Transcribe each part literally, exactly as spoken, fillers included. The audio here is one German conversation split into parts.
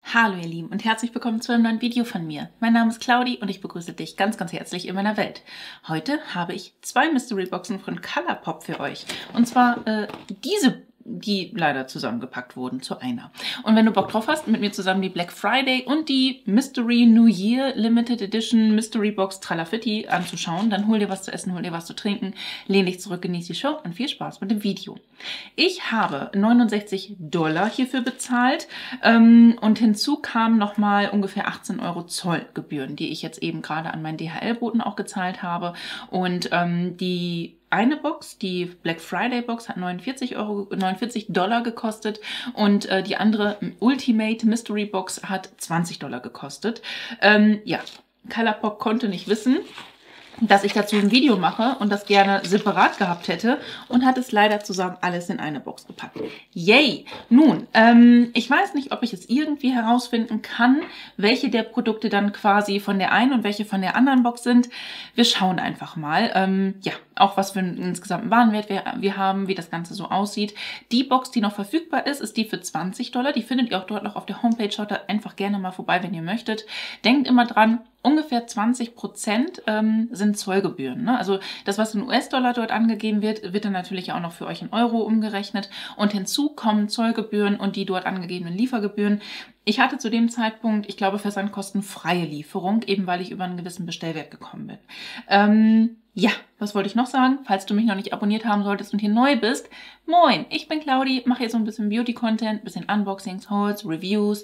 Hallo ihr Lieben und herzlich willkommen zu einem neuen Video von mir. Mein Name ist Claudi und ich begrüße dich ganz, ganz herzlich in meiner Welt. Heute habe ich zwei Mystery Boxen von Colourpop für euch. Und zwar äh, diese, die leider zusammengepackt wurden zu einer. Und wenn du Bock drauf hast, mit mir zusammen die Black Friday und die Mystery New Year Limited Edition Mystery Box Tralafitti anzuschauen, dann hol dir was zu essen, hol dir was zu trinken, lehn dich zurück, genieß die Show und viel Spaß mit dem Video. Ich habe neunundsechzig Dollar hierfür bezahlt ähm, und hinzu kamen nochmal ungefähr achtzehn Euro Zollgebühren, die ich jetzt eben gerade an meinen D H L-Boten auch gezahlt habe. Und ähm, die eine Box, die Black Friday Box, hat neunundvierzig Dollar gekostet und äh, die andere Ultimate Mystery Box hat zwanzig Dollar gekostet. Ähm, ja, Colourpop konnte nicht wissen, dass ich dazu ein Video mache und das gerne separat gehabt hätte und hat es leider zusammen alles in eine Box gepackt. Yay! Nun, ähm, ich weiß nicht, ob ich es irgendwie herausfinden kann, welche der Produkte dann quasi von der einen und welche von der anderen Box sind. Wir schauen einfach mal, ähm, ja, auch was für einen insgesamten Warenwert wir, wir haben, wie das Ganze so aussieht. Die Box, die noch verfügbar ist, ist die für zwanzig Dollar. Die findet ihr auch dort noch auf der Homepage. Schaut da einfach gerne mal vorbei, wenn ihr möchtet. Denkt immer dran, ungefähr zwanzig Prozent ähm, sind Zollgebühren. Ne? Also das, was in U S-Dollar dort angegeben wird, wird dann natürlich auch noch für euch in Euro umgerechnet. Und hinzu kommen Zollgebühren und die dort angegebenen Liefergebühren. Ich hatte zu dem Zeitpunkt, ich glaube, versandkostenfreie Lieferung, eben weil ich über einen gewissen Bestellwert gekommen bin. Ähm, ja, was wollte ich noch sagen? Falls du mich noch nicht abonniert haben solltest und hier neu bist, moin, ich bin Claudi, mache hier so ein bisschen Beauty-Content, bisschen Unboxings, Hauls, Reviews.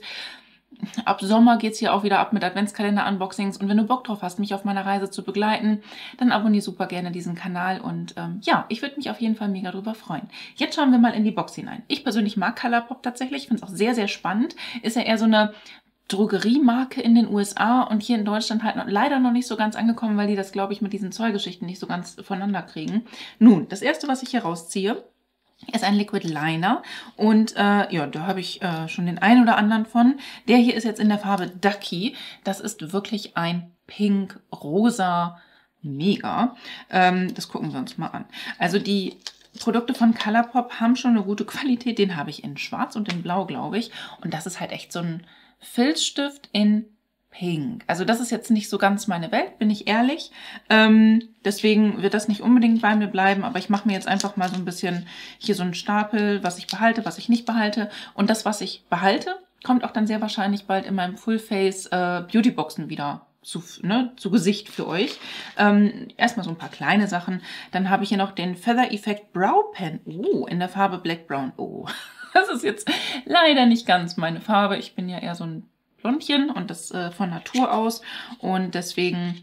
Ab Sommer geht es hier auch wieder ab mit Adventskalender-Unboxings und wenn du Bock drauf hast, mich auf meiner Reise zu begleiten, dann abonniere super gerne diesen Kanal und ähm, ja, ich würde mich auf jeden Fall mega drüber freuen. Jetzt schauen wir mal in die Box hinein. Ich persönlich mag Colourpop tatsächlich, ich finde es auch sehr, sehr spannend. Ist ja eher so eine Drogeriemarke in den U S A und hier in Deutschland halt noch, leider noch nicht so ganz angekommen, weil die das, glaube ich, mit diesen Zollgeschichten nicht so ganz voneinander kriegen. Nun, das erste, was ich hier rausziehe, ist ein Liquid Liner und äh, ja, da habe ich äh, schon den einen oder anderen von. Der hier ist jetzt in der Farbe Ducky. Das ist wirklich ein pink-rosa Mega. Ähm, das gucken wir uns mal an. Also die Produkte von Colourpop haben schon eine gute Qualität. Den habe ich in schwarz und in blau, glaube ich. Und das ist halt echt so ein Filzstift in Pink. Also das ist jetzt nicht so ganz meine Welt, bin ich ehrlich. Ähm, deswegen wird das nicht unbedingt bei mir bleiben, aber ich mache mir jetzt einfach mal so ein bisschen hier so einen Stapel, was ich behalte, was ich nicht behalte. Und das, was ich behalte, kommt auch dann sehr wahrscheinlich bald in meinem Full-Face äh, Beauty-Boxen wieder zu, ne, zu Gesicht für euch. Ähm, erstmal so ein paar kleine Sachen. Dann habe ich hier noch den Feather Effect Brow Pen. Oh, in der Farbe Black Brown. Oh, das ist jetzt leider nicht ganz meine Farbe. Ich bin ja eher so ein Blondchen und das äh, von Natur aus und deswegen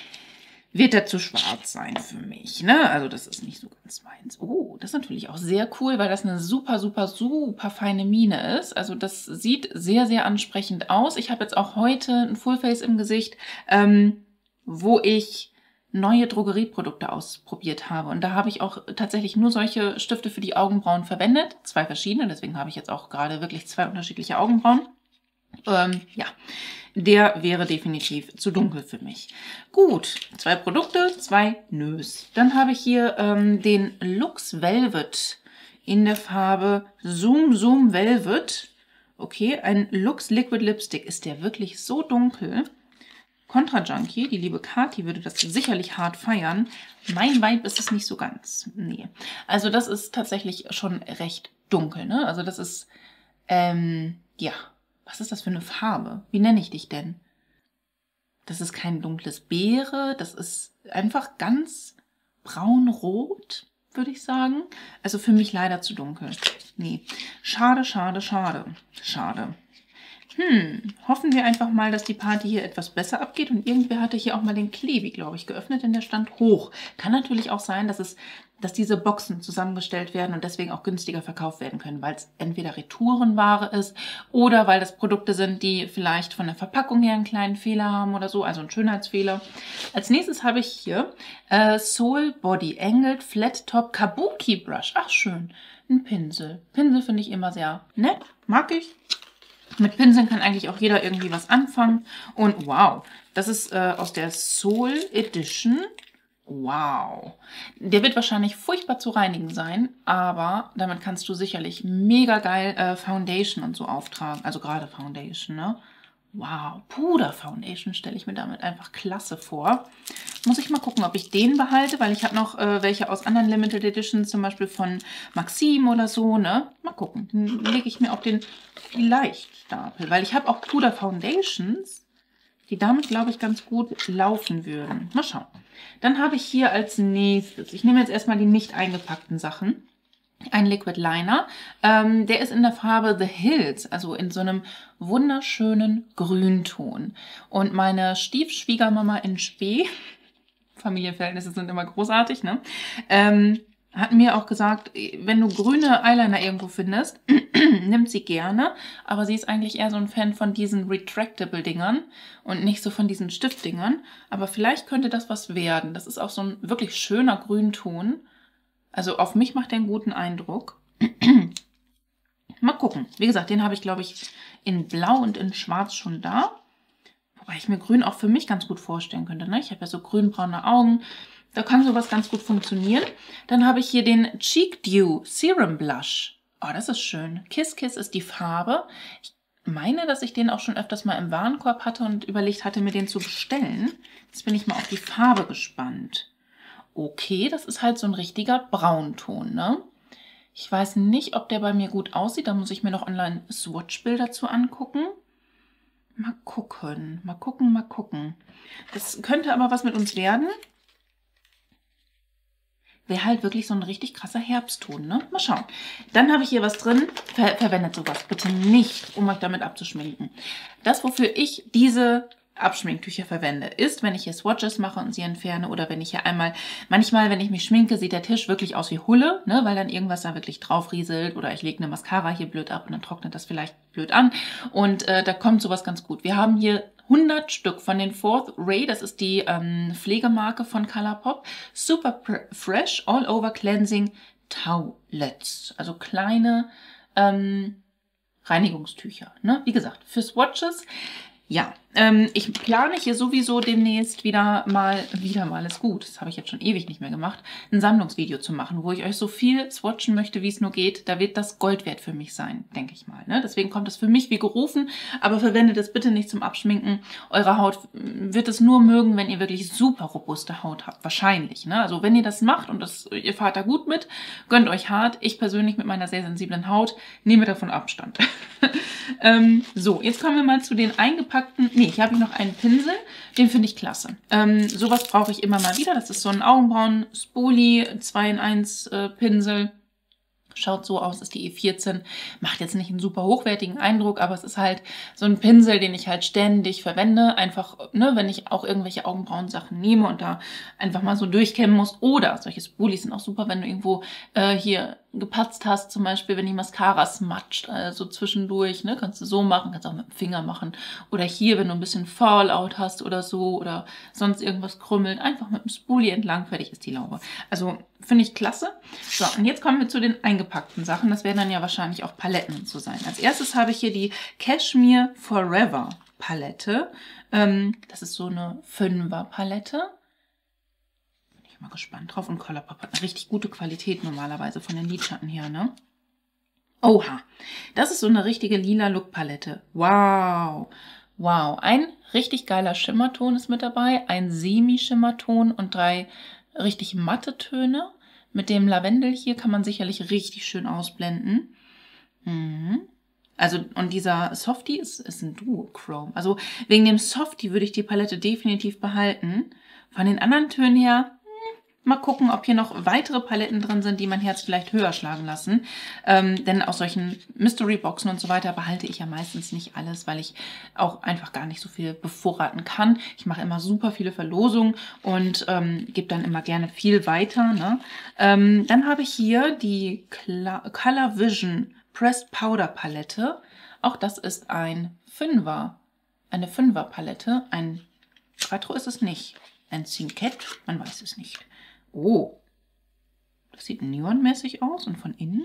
wird er zu schwarz sein für mich, ne? Also das ist nicht so ganz meins. Oh, das ist natürlich auch sehr cool, weil das eine super, super, super feine Mine ist. Also das sieht sehr, sehr ansprechend aus. Ich habe jetzt auch heute ein Fullface im Gesicht, ähm, wo ich neue Drogerieprodukte ausprobiert habe. Und da habe ich auch tatsächlich nur solche Stifte für die Augenbrauen verwendet. Zwei verschiedene, deswegen habe ich jetzt auch gerade wirklich zwei unterschiedliche Augenbrauen. Ähm, ja, der wäre definitiv zu dunkel für mich. Gut, zwei Produkte, zwei Nös. Dann habe ich hier ähm, den Lux Velvet in der Farbe Zoom Zoom Velvet. Okay, ein Lux Liquid Lipstick. Ist der wirklich so dunkel? Contra Junkie, die liebe Kati, würde das sicherlich hart feiern. Mein Vibe ist es nicht so ganz. Nee, also das ist tatsächlich schon recht dunkel, ne? Also das ist, ähm, ja... Was ist das für eine Farbe? Wie nenne ich dich denn? Das ist kein dunkles Beere. Das ist einfach ganz braun-rot, würde ich sagen. Also für mich leider zu dunkel. Nee. Schade, schade, schade. Schade. Hm, hoffen wir einfach mal, dass die Party hier etwas besser abgeht. Und irgendwer hatte hier auch mal den Klebi, glaube ich, geöffnet, denn der stand hoch. Kann natürlich auch sein, dass es, dass diese Boxen zusammengestellt werden und deswegen auch günstiger verkauft werden können, weil es entweder Retourenware ist oder weil das Produkte sind, die vielleicht von der Verpackung her einen kleinen Fehler haben oder so, also einen Schönheitsfehler. Als nächstes habe ich hier äh, Soul Body Angled Flat Top Kabuki Brush. Ach schön, ein Pinsel. Pinsel finde ich immer sehr nett, mag ich. Mit Pinseln kann eigentlich auch jeder irgendwie was anfangen. Und wow, das ist äh, aus der Soul Edition. Wow. Der wird wahrscheinlich furchtbar zu reinigen sein, aber damit kannst du sicherlich mega geil äh, Foundation und so auftragen. Also gerade Foundation, ne? Wow, Puder Foundation stelle ich mir damit einfach klasse vor. Muss ich mal gucken, ob ich den behalte, weil ich habe noch äh, welche aus anderen Limited Editions, zum Beispiel von Maxim oder so, ne? Mal gucken, dann lege ich mir auch den vielleicht Stapel, weil ich habe auch Puder Foundations, die damit, glaube ich, ganz gut laufen würden. Mal schauen. Dann habe ich hier als nächstes, ich nehme jetzt erstmal die nicht eingepackten Sachen, ein Liquid Liner. Ähm, der ist in der Farbe The Hills, also in so einem wunderschönen Grünton. Und meine Stiefschwiegermama in Spee, Familienverhältnisse sind immer großartig, ne? Ähm, hat mir auch gesagt, wenn du grüne Eyeliner irgendwo findest, nimmt sie gerne, aber sie ist eigentlich eher so ein Fan von diesen Retractable-Dingern und nicht so von diesen Stiftdingern. Aber vielleicht könnte das was werden. Das ist auch so ein wirklich schöner Grünton. Also auf mich macht der einen guten Eindruck. Mal gucken. Wie gesagt, den habe ich, glaube ich, in Blau und in Schwarz schon da. Wobei ich mir Grün auch für mich ganz gut vorstellen könnte. Ne? Ich habe ja so grünbraune Augen. Da kann sowas ganz gut funktionieren. Dann habe ich hier den Cheek Dew Serum Blush. Oh, das ist schön. Kiss Kiss ist die Farbe. Ich meine, dass ich den auch schon öfters mal im Warenkorb hatte und überlegt hatte, mir den zu bestellen. Jetzt bin ich mal auf die Farbe gespannt. Okay, das ist halt so ein richtiger Braunton, ne? Ich weiß nicht, ob der bei mir gut aussieht. Da muss ich mir noch online Swatch-Bilder zu angucken. Mal gucken, mal gucken, mal gucken. Das könnte aber was mit uns werden. Wäre halt wirklich so ein richtig krasser Herbstton, ne? Mal schauen. Dann habe ich hier was drin. Ver verwendet sowas bitte nicht, um euch damit abzuschminken. Das, wofür ich diese Abschminktücher verwende, ist, wenn ich hier Swatches mache und sie entferne oder wenn ich hier einmal, manchmal, wenn ich mich schminke, sieht der Tisch wirklich aus wie Hulle, ne, weil dann irgendwas da wirklich drauf rieselt oder ich lege eine Mascara hier blöd ab und dann trocknet das vielleicht blöd an und äh, da kommt sowas ganz gut. Wir haben hier hundert Stück von den Fourth Ray, das ist die ähm, Pflegemarke von Colourpop, Super Fresh All Over Cleansing Towelettes, also kleine ähm, Reinigungstücher, ne, wie gesagt, für Swatches. Ja, ähm, ich plane hier sowieso demnächst wieder mal, wieder mal ist gut, das habe ich jetzt schon ewig nicht mehr gemacht, ein Sammlungsvideo zu machen, wo ich euch so viel swatchen möchte, wie es nur geht. Da wird das Gold wert für mich sein, denke ich mal. Ne? Deswegen kommt es für mich wie gerufen, aber verwendet es bitte nicht zum Abschminken. Eure Haut wird es nur mögen, wenn ihr wirklich super robuste Haut habt, wahrscheinlich. Ne? Also wenn ihr das macht und das, ihr fahrt da gut mit, gönnt euch hart. Ich persönlich mit meiner sehr sensiblen Haut nehme davon Abstand. ähm, so, jetzt kommen wir mal zu den eingepackten, nee, ich habe noch einen Pinsel, den finde ich klasse. Ähm, sowas brauche ich immer mal wieder. Das ist so ein Augenbrauen-Spoolie zwei in eins äh, Pinsel. Schaut so aus, ist die E vierzehn. Macht jetzt nicht einen super hochwertigen Eindruck, aber es ist halt so ein Pinsel, den ich halt ständig verwende. Einfach, ne, wenn ich auch irgendwelche Augenbrauen-Sachen nehme und da einfach mal so durchkämmen muss. Oder solche Spoolies sind auch super, wenn du irgendwo äh, hier gepatzt hast, zum Beispiel, wenn die Mascara smatscht, also zwischendurch, ne, kannst du so machen, kannst auch mit dem Finger machen. Oder hier, wenn du ein bisschen Fallout hast oder so oder sonst irgendwas krümmelt, einfach mit dem Spoolie entlang, fertig ist die Laube. Also finde ich klasse. So, und jetzt kommen wir zu den eingepackten Sachen. Das werden dann ja wahrscheinlich auch Paletten und so sein. Als erstes habe ich hier die Cashmere Forever Palette. Ähm, das ist so eine Fünfer Palette. Mal gespannt drauf und Colourpop hat eine richtig gute Qualität normalerweise von den Lidschatten her, ne? Oha, das ist so eine richtige lila Look-Palette. Wow, wow, ein richtig geiler Schimmerton ist mit dabei, ein Semi-Schimmerton und drei richtig matte Töne. Mit dem Lavendel hier kann man sicherlich richtig schön ausblenden. Mhm. Also, und dieser Softie ist, ist ein Duochrome. Also wegen dem Softie würde ich die Palette definitiv behalten. Von den anderen Tönen her, mal gucken, ob hier noch weitere Paletten drin sind, die mein Herz vielleicht höher schlagen lassen. Ähm, denn aus solchen Mystery-Boxen und so weiter behalte ich ja meistens nicht alles, weil ich auch einfach gar nicht so viel bevorraten kann. Ich mache immer super viele Verlosungen und ähm, gebe dann immer gerne viel weiter. Ne? Ähm, dann habe ich hier die Color Vision Pressed Powder Palette. Auch das ist ein Fünfer, eine Fünfer Palette. Ein Retro ist es nicht. Ein Zinkett, man weiß es nicht. Oh, das sieht neonmäßig aus und von innen?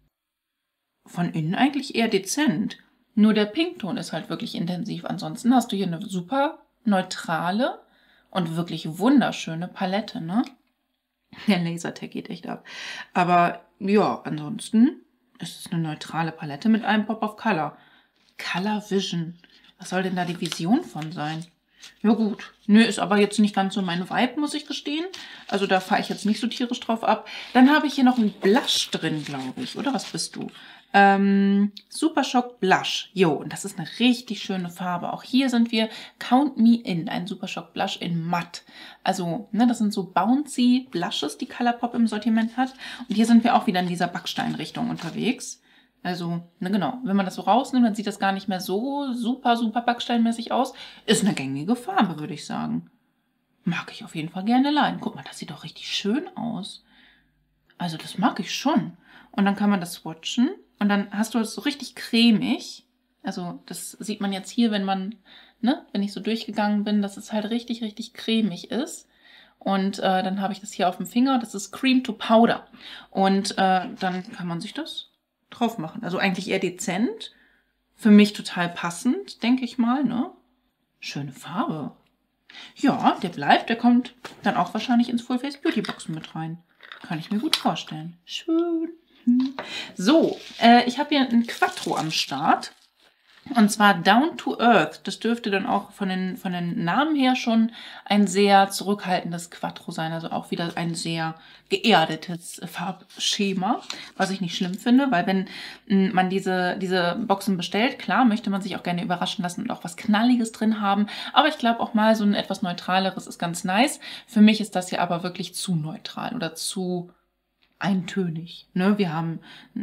Von innen eigentlich eher dezent. Nur der Pinkton ist halt wirklich intensiv. Ansonsten hast du hier eine super neutrale und wirklich wunderschöne Palette, ne? Der Lasertag geht echt ab. Aber ja, ansonsten ist es eine neutrale Palette mit einem Pop of Color. Color Vision. Was soll denn da die Vision von sein? Ja gut. Nö, ist aber jetzt nicht ganz so mein Vibe, muss ich gestehen. Also da fahre ich jetzt nicht so tierisch drauf ab. Dann habe ich hier noch einen Blush drin, glaube ich. Oder was bist du? Ähm, Super Shock Blush. Jo, und das ist eine richtig schöne Farbe. Auch hier sind wir Count Me In, ein Super Shock Blush in Matt. Also, ne, das sind so bouncy Blushes, die Colourpop im Sortiment hat. Und hier sind wir auch wieder in dieser Backsteinrichtung unterwegs. Also, ne, genau, wenn man das so rausnimmt, dann sieht das gar nicht mehr so super, super backsteinmäßig aus. Ist eine gängige Farbe, würde ich sagen. Mag ich auf jeden Fall gerne leihen. Guck mal, das sieht doch richtig schön aus. Also, das mag ich schon. Und dann kann man das swatchen. Und dann hast du es so richtig cremig. Also das sieht man jetzt hier, wenn man, ne, wenn ich so durchgegangen bin, dass es halt richtig, richtig cremig ist. Und äh, dann habe ich das hier auf dem Finger. Das ist Cream to Powder. Und äh, dann kann man sich das drauf machen. Also eigentlich eher dezent. Für mich total passend, denke ich mal, ne? Schöne Farbe. Ja, der bleibt. Der kommt dann auch wahrscheinlich ins Full Face Beauty Boxen mit rein. Kann ich mir gut vorstellen. Schön. So, äh, ich habe hier ein Quattro am Start. Und zwar Down to Earth. Das dürfte dann auch von den, von den Namen her schon ein sehr zurückhaltendes Quattro sein. Also auch wieder ein sehr geerdetes Farbschema, was ich nicht schlimm finde. Weil wenn mh, man diese, diese Boxen bestellt, klar, möchte man sich auch gerne überraschen lassen und auch was Knalliges drin haben. Aber ich glaube auch mal so ein etwas neutraleres ist ganz nice. Für mich ist das hier aber wirklich zu neutral oder zu eintönig. Ne? Wir haben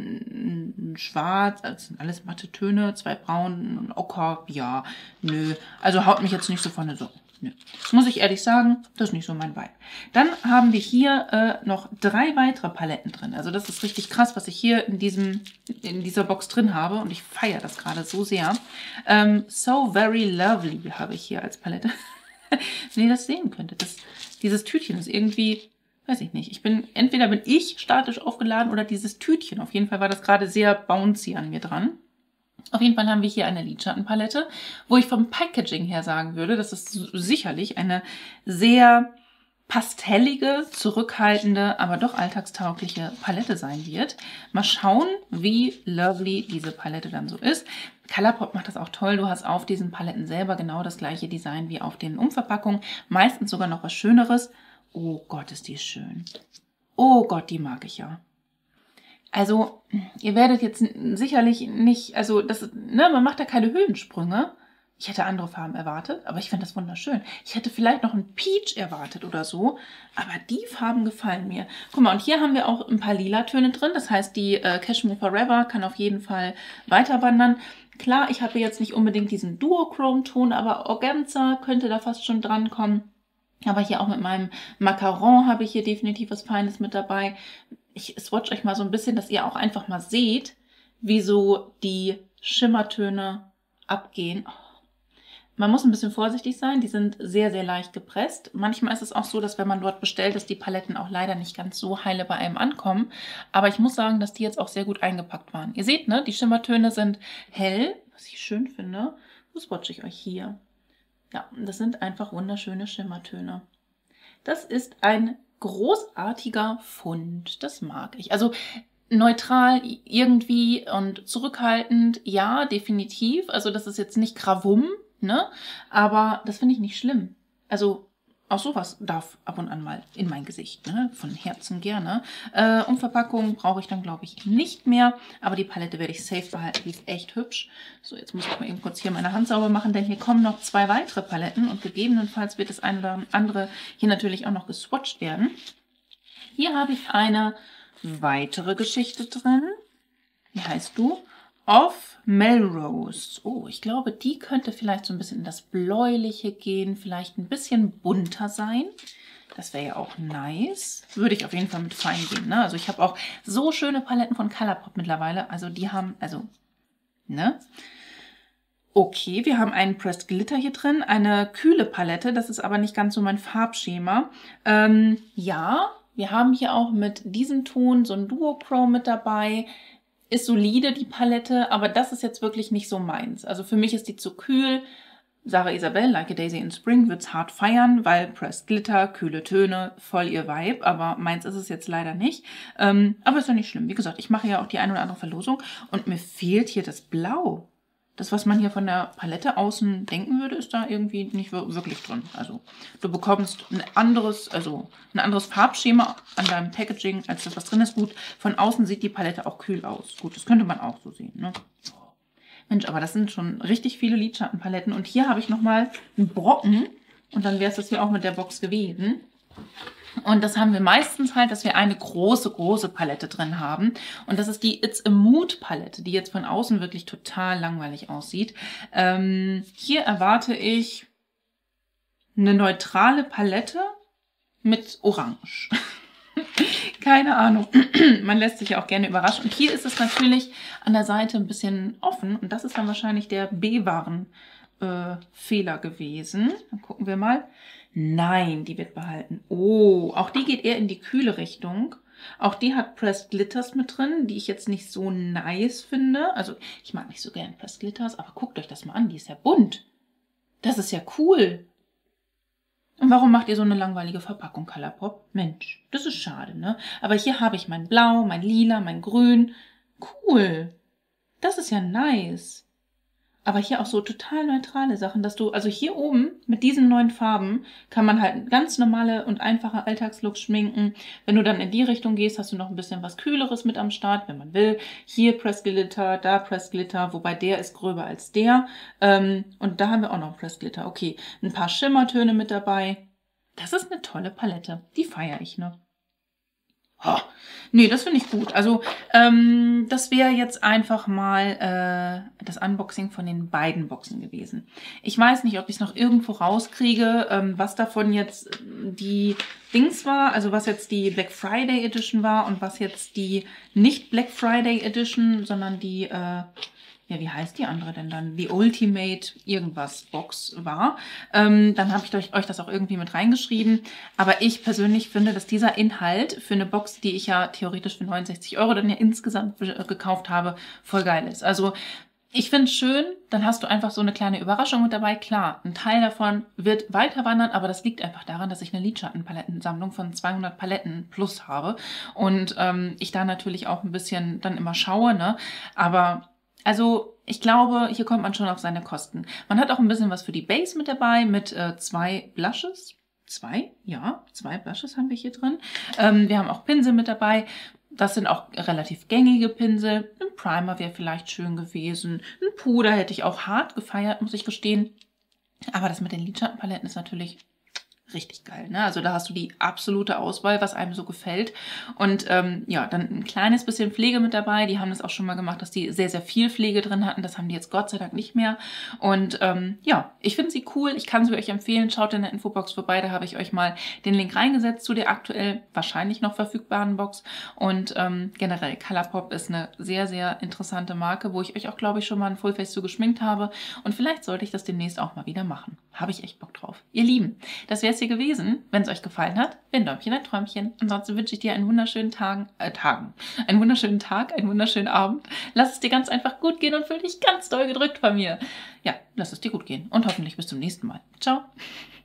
ein Schwarz, das sind alles matte Töne, zwei Braun, ein Ocker, ja, nö. Also haut mich jetzt nicht so von der Socken. Nö. Das muss ich ehrlich sagen, das ist nicht so mein Vibe. Dann haben wir hier äh, noch drei weitere Paletten drin. Also das ist richtig krass, was ich hier in, diesem, in dieser Box drin habe. Und ich feiere das gerade so sehr. Ähm, So Very Lovely habe ich hier als Palette. Wenn ihr das sehen könntet. Das, dieses Tütchen ist irgendwie... Weiß ich nicht. Ich bin, entweder bin ich statisch aufgeladen oder dieses Tütchen. Auf jeden Fall war das gerade sehr bouncy an mir dran. Auf jeden Fall haben wir hier eine Lidschattenpalette, wo ich vom Packaging her sagen würde, dass es sicherlich eine sehr pastellige, zurückhaltende, aber doch alltagstaugliche Palette sein wird. Mal schauen, wie lovely diese Palette dann so ist. Colourpop macht das auch toll. Du hast auf diesen Paletten selber genau das gleiche Design wie auf den Umverpackungen. Meistens sogar noch was Schöneres. Oh Gott, ist die schön. Oh Gott, die mag ich ja. Also, ihr werdet jetzt sicherlich nicht, also, das, ne, man macht da keine Höhensprünge. Ich hätte andere Farben erwartet, aber ich finde das wunderschön. Ich hätte vielleicht noch ein Peach erwartet oder so, aber die Farben gefallen mir. Guck mal, und hier haben wir auch ein paar lila Töne drin. Das heißt, die äh, Cashmere Forever kann auf jeden Fall weiter wandern. Klar, ich habe jetzt nicht unbedingt diesen Duochrome-Ton, aber Organza könnte da fast schon dran kommen. Aber hier auch mit meinem Macaron habe ich hier definitiv was Feines mit dabei. Ich swatch euch mal so ein bisschen, dass ihr auch einfach mal seht, wie so die Schimmertöne abgehen. Oh. Man muss ein bisschen vorsichtig sein, die sind sehr, sehr leicht gepresst. Manchmal ist es auch so, dass wenn man dort bestellt, dass die Paletten auch leider nicht ganz so heile bei einem ankommen. Aber ich muss sagen, dass die jetzt auch sehr gut eingepackt waren. Ihr seht, ne, die Schimmertöne sind hell, was ich schön finde. Wo swatche ich euch hier? Ja, das sind einfach wunderschöne Schimmertöne. Das ist ein großartiger Fund. Das mag ich. Also neutral irgendwie und zurückhaltend, ja, definitiv. Also das ist jetzt nicht Krawum, ne? Aber das finde ich nicht schlimm. Also auch sowas darf ab und an mal in mein Gesicht, ne? Von Herzen gerne. Äh, Umverpackung brauche ich dann, glaube ich, nicht mehr. Aber die Palette werde ich safe behalten. Die ist echt hübsch. So, jetzt muss ich mal eben kurz hier meine Hand sauber machen, denn hier kommen noch zwei weitere Paletten. Und gegebenenfalls wird das eine oder andere hier natürlich auch noch geswatcht werden. Hier habe ich eine weitere Geschichte drin. Wie heißt du? Of Melrose. Oh, ich glaube, die könnte vielleicht so ein bisschen in das Bläuliche gehen, vielleicht ein bisschen bunter sein. Das wäre ja auch nice. Würde ich auf jeden Fall mit fein gehen, ne? Also ich habe auch so schöne Paletten von Colourpop mittlerweile. Also die haben, also, ne? Okay, wir haben einen Pressed Glitter hier drin, eine kühle Palette. Das ist aber nicht ganz so mein Farbschema. Ähm, ja, wir haben hier auch mit diesem Ton so ein Duochrome mit dabei. Ist solide, die Palette, aber das ist jetzt wirklich nicht so meins. Also für mich ist die zu kühl. Sarah Isabel, Like a Daisy in Spring, wird's hart feiern, weil Pressed Glitter, kühle Töne, voll ihr Vibe, aber meins ist es jetzt leider nicht. Ähm, aber ist ja nicht schlimm. Wie gesagt, ich mache ja auch die ein oder andere Verlosung und mir fehlt hier das Blau. Das, was man hier von der Palette außen denken würde, ist da irgendwie nicht wirklich drin. Also du bekommst ein anderes, also ein anderes Farbschema an deinem Packaging, als das, was drin ist. Gut, von außen sieht die Palette auch kühl aus. Gut, das könnte man auch so sehen, ne? Mensch, aber das sind schon richtig viele Lidschattenpaletten. Und hier habe ich nochmal einen Brocken. Und dann wäre es das hier auch mit der Box gewesen. Und das haben wir meistens halt, dass wir eine große, große Palette drin haben. Und das ist die It's a Mood Palette, die jetzt von außen wirklich total langweilig aussieht. Ähm, hier erwarte ich eine neutrale Palette mit Orange. Keine Ahnung. Man lässt sich ja auch gerne überraschen. Und hier ist es natürlich an der Seite ein bisschen offen. Und das ist dann wahrscheinlich der B-Waren-Fehler gewesen. Dann gucken wir mal. Nein, die wird behalten. Oh, auch die geht eher in die kühle Richtung. Auch die hat Pressed Glitters mit drin, die ich jetzt nicht so nice finde. Also ich mag nicht so gern Pressed Glitters, aber guckt euch das mal an, die ist ja bunt. Das ist ja cool. Und warum macht ihr so eine langweilige Verpackung, Colourpop? Mensch, das ist schade, ne? Aber hier habe ich mein Blau, mein Lila, mein Grün. Cool. Das ist ja nice. Aber hier auch so total neutrale Sachen, dass du, also hier oben mit diesen neuen Farben kann man halt ganz normale und einfache Alltagslooks schminken. Wenn du dann in die Richtung gehst, hast du noch ein bisschen was Kühleres mit am Start, wenn man will. Hier Pressed Glitter, da Pressed Glitter, wobei der ist gröber als der. Ähm, und da haben wir auch noch Pressed Glitter. Okay, ein paar Schimmertöne mit dabei. Das ist eine tolle Palette. Die feiere ich, ne? Oh, nee, das finde ich gut. Also ähm, das wäre jetzt einfach mal äh, das Unboxing von den beiden Boxen gewesen. Ich weiß nicht, ob ich es noch irgendwo rauskriege, ähm, was davon jetzt die Dings war, also was jetzt die Black Friday Edition war und was jetzt die nicht Black Friday Edition, sondern die, äh, ja, wie heißt die andere denn dann? Die Ultimate irgendwas Box war. Ähm, dann habe ich euch, euch das auch irgendwie mit reingeschrieben. Aber ich persönlich finde, dass dieser Inhalt für eine Box, die ich ja theoretisch für neunundsechzig Euro dann ja insgesamt gekauft habe, voll geil ist. Also ich finde es schön, dann hast du einfach so eine kleine Überraschung mit dabei. Klar, ein Teil davon wird weiter wandern, aber das liegt einfach daran, dass ich eine Lidschattenpalettensammlung von zweihundert Paletten plus habe. Und ähm, ich da natürlich auch ein bisschen dann immer schaue, ne? Aber also ich glaube, hier kommt man schon auf seine Kosten. Man hat auch ein bisschen was für die Base mit dabei, mit äh, zwei Blushes. Zwei? Ja, zwei Blushes haben wir hier drin. Ähm, wir haben auch Pinsel mit dabei. Das sind auch relativ gängige Pinsel. Ein Primer wäre vielleicht schön gewesen. Ein Puder hätte ich auch hart gefeiert, muss ich gestehen. Aber das mit den Lidschattenpaletten ist natürlich richtig geil, ne? Also da hast du die absolute Auswahl, was einem so gefällt. Und ähm, ja, dann ein kleines bisschen Pflege mit dabei. Die haben das auch schon mal gemacht, dass die sehr, sehr viel Pflege drin hatten. Das haben die jetzt Gott sei Dank nicht mehr. Und ähm, ja, ich finde sie cool. Ich kann sie euch empfehlen. Schaut in der Infobox vorbei. Da habe ich euch mal den Link reingesetzt zu der aktuell wahrscheinlich noch verfügbaren Box. Und ähm, generell, Colourpop ist eine sehr, sehr interessante Marke, wo ich euch auch, glaube ich, schon mal ein Fullface zu geschminkt habe. Und vielleicht sollte ich das demnächst auch mal wieder machen. Habe ich echt Bock drauf. Ihr Lieben, das wäre es hier gewesen. Wenn es euch gefallen hat, ein Däumchen, ein Träumchen. Ansonsten wünsche ich dir einen wunderschönen Tagen, äh, Tagen, einen wunderschönen Tag, einen wunderschönen Abend. Lass es dir ganz einfach gut gehen und fühl dich ganz doll gedrückt von mir. Ja, lass es dir gut gehen und hoffentlich bis zum nächsten Mal. Ciao.